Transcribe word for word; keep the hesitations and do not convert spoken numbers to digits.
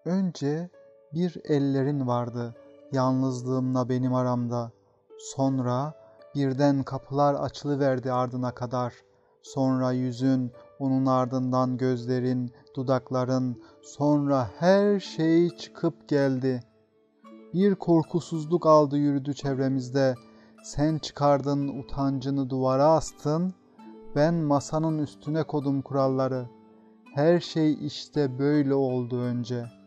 Önce bir ellerin vardı yalnızlığımla benim aramda. Sonra birden kapılar açılıverdi ardına kadar. Sonra yüzün, onun ardından gözlerin, dudakların, sonra her şey çıkıp geldi. Bir korkusuzluk aldı yürüdü çevremizde. Sen çıkardın utancını duvara astın, ben masanın üstüne kodum kuralları. Her şey işte böyle oldu önce.